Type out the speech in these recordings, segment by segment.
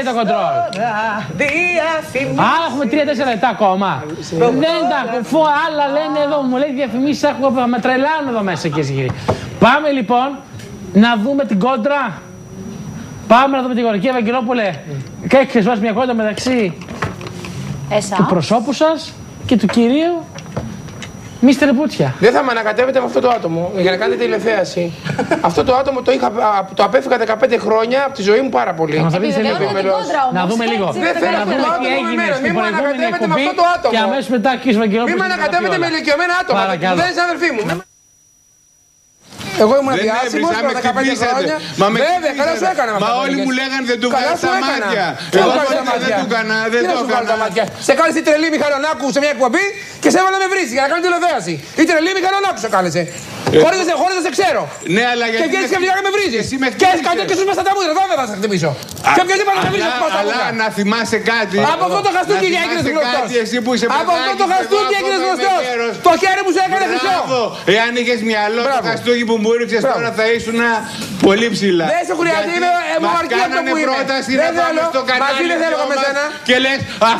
λέει το κοντρόλ. Έχουμε 3-4 λεπτά ακόμα. Δεν τα έχω. Άλλα λένε εδώ, μου λέει διαφημίσεις. Με τρελάνω εδώ μέσα, κυρίες και κύριοι. Πάμε λοιπόν να δούμε την κόντρα. Πάμε να δούμε την κόντρα. Κύριε Ευαγγελόπουλε, έχετε βάσει μια κόντρα μεταξύ του προσώπου σας και του κυρίου Μίστερ Πουτια. Δεν θα με ανακατεύετε με αυτό το άτομο για να κάνετε τηλεθέαση. Αυτό το άτομο το απέφυγα 15 χρόνια από τη ζωή μου πάρα πολύ. Να δούμε λίγο. Δεν θέλω να δούμε τι έγινε στην προηγούμενη εκπομπή και αμέσως μετά κύριε Ευαγγελόπουλε. Μην με ανακατεύετε με ηλικιωμένα άτομα. Δεν είναι αδερφοί μου. Εγώ ήμουν διάσημος προ 15 χρόνια. Βέβαια, καλά σου έκανα. Μα όλοι μου λέγανε δεν του βγάλω τα μάτια. Εγώ δεν του έκανα. Δεν του έκανα τα μάτια. Σε κάλεσε η τρελή Μιχαλονάκου σε μια εκπομπή και σε έβαλα με βρύση για να κάνει τηλεθέαση. Η τρελή Μιχαλονάκου σε κάλεσε. Χωρίς να σε ξέρω. Ναι, αλλά γιατί. Και βγαίνεις και βγαίνεις με βρύζεις. Και έχεις κατέβει και σου μέσα τα μούτρα. Βέβαια θα σε χτυπήσω. Και ποιος είπα να χτυπήσω στα μούτρα. Αλλά να θυμάσαι κάτι. Από αυτό το χαστούκι έγινες γνωστός. Από αυτό το χαστούκι έγινες γνωστός. Το χέρι μου σου έκανε χρυσό. Εάν είχες μυαλό το χαστούκι που μου ρίξες τώρα θα ήσουν πολύ ψηλά. Δεν σου χρειάζεται, είμαι αρκεί αυτό που είμαι. Πρόταση να πάμε στο κανάλι και λες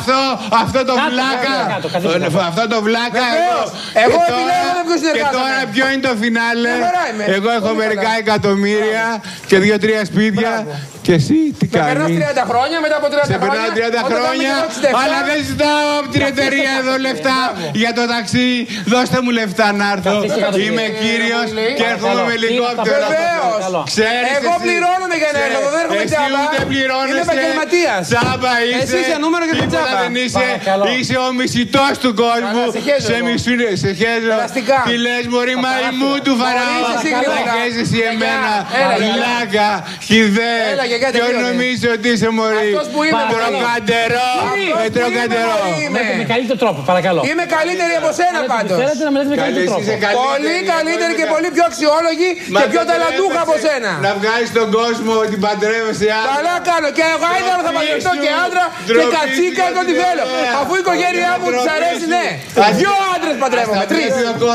αυτό το βλάκα. Αυτό το βλάκα. Εγώ επιλέγω με ποιους συνεργάζομαι. Και τώρα ποιο είναι το φινάλε. Εγώ έχω μερικά εκατομμύρια και 2-3 σπίτια. Και εσύ τι κάνεις. Με περνάς 30 χρόνια, μετά από 30 χρόνια. Σε περνάω 30 χρόνια, αλλά δεν ζητάω από την εταιρεία εδώ λεφτά για το ταξί. Δώστε μου λεφτά να έρθω. Είμαι κύριος και έρχομαι με ελικόπτερο. Βεβαίως. Εγώ πληρώνομαι για να έρθω. Δεν έρχομαι τσάμπα. Είμαι επαγγελματίας. Τσάμπα είσαι. Εσύ είσαι νούμερο και τσάμπα. Είσαι ο μισητός του κόσμου. Σε μισούνε, σε χέζω. Τι λες μωρή μαϊμού του Φαραώ. Θα χέζεσαι εμένα. Βλάκα, χιδέ. Ποιο νομίζω ότι είσαι μωρή. Τροκαντερό. Τροκαντερό. Με καλύτερο τρόπο, παρακαλώ. Είμαι καλύτερη από σένα πάντως. Θέλετε να με λέτε με καλύτερο τρόπο. Πολύ καλύτερη και πολύ πιο αξιόλογη και πιο ταλαντούχα από σένα. Να βγάλεις τον κόσμο ότι παντρεύεσαι άντρα. Καλά κάνω. Και εγώ ήθελα θα παντρευτώ και άντρα και κατσίκα και ό,τι θέλω. Αφού η οικογένειά μου της αρέσει, ναι. Δυο άντρες παντρεύομαι. Τρεις.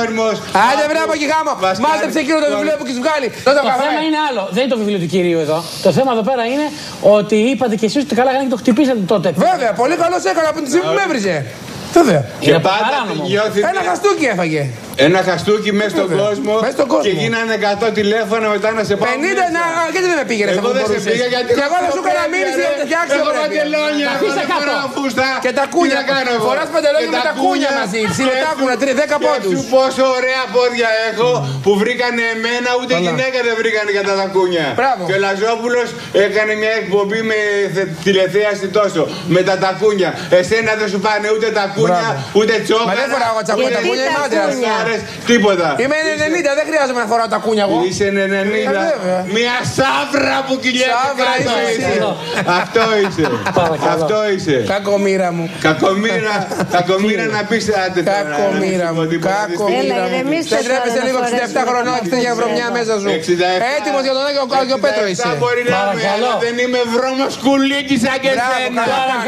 Άντε βρε από εκεί γάμο. Μάζεψε εκείνο το βιβλίο που έχεις βγάλει. Το θέμα είναι άλλο. Δεν είναι το βιβλίο του κυρίου εδώ. Το θέμα εδώ πέρα είναι ότι είπατε και εσείς ότι καλά έκανε και το χτυπήσατε τότε. Βέβαια, πολύ καλώς έκανα από τη στιγμή που με έβριζε. Βέβαια. Και πάντα νιώθει. Ένα χαστούκι έφαγε. Ένα χαστούκι μέσα στον κόσμο. Και γίνανε 100 τηλέφωνα μετά να σε πάω. 50 να. Γιατί δεν με πήγαινε αυτό. Εγώ δεν σε πήγα γιατί. Και εγώ δεν σου έκανα μήνυση για να φτιάξω. Εγώ παντελόνια. Και τα κούνια. Φοράς παντελόνια με τα κούνια μαζί. Ψιλοτάκουνα 10 πόντους. Σου πόσο ωραία πόδια έχω που βρήκανε εμένα, ούτε γυναίκα δεν βρήκανε κατά τα κούνια. Και ο Λαζόπουλος έκανε μια εκπομπή με τηλεθέαση τόσο. Με τα τακούνια. Εσένα δεν σου πάνε ούτε τα κούνια, ούτε τσόκαρα. Μα δεν φοράω τα κούνια, είμαι άντρας. Τίποτα. Είμαι 90, δεν χρειάζομαι να φοράω τα κούνια εγώ. Είσαι 90. Μια σαύρα που κυλιέται κάτω είσαι. Αυτό είσαι. Αυτό είσαι. Κακομοίρα μου. Κακομοίρα να πεις άντε τώρα. Κακομοίρα μου. Κακομοίρα μου. Δεν τρέπεσαι λίγο 67 χρονών και τέτοια βρωμιά μέσα σου. Έτοιμος για τον Άγιο Πέτρο είσαι. Μπορεί να είμαι, αλλά δεν είμαι βρώμος κουλίκι σαν και εσένα.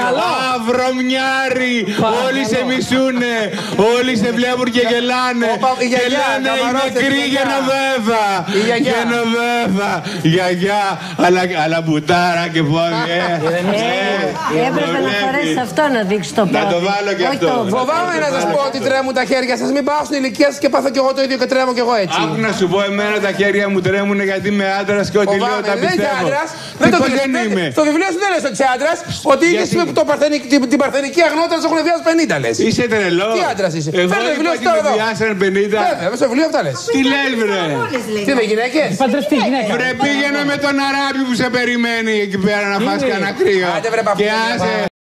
Βρωμιάρι. Όλοι σε μισούνε. Όλοι σε βλέπουν και γελάνε. Και λένε η νεκρή Γενοβέβα. Γενοβέβα. Γιαγιά. Αλλά μπουτάρα και πόδι. Έπρεπε να φορέσεις αυτό να δείξεις το πόδι. Να το βάλω και αυτό. Φοβάμαι να σας πω ότι τρέμουν τα χέρια σας. Μην πάω στην ηλικία σας και πάθω κι εγώ το ίδιο και τρέμω κι εγώ έτσι. Άκου να σου πω, εμένα τα χέρια μου τρέμουν γιατί είμαι άντρας και ό,τι λέω τα πιστεύω. Δεν είμαι. Στο βιβλίο σου δεν λες ότι είσαι άντρας. Ότι είχες την παρθενική αγνότητα να σου έχουν διάσει 50 λες. Είσαι τρελό. Τι άντρας είσαι. Εγώ είπα ότι με διάσαν 50. Βέβαια, στο βιβλίο αυτά λες. Τι λες βρε. Τι με γυναίκες. Παντρευτεί γυναίκα. Βρε πήγαινε με τον Αράπη που σε περιμένει εκεί πέρα να φας κανένα κρύο. Άντε βρε παππού.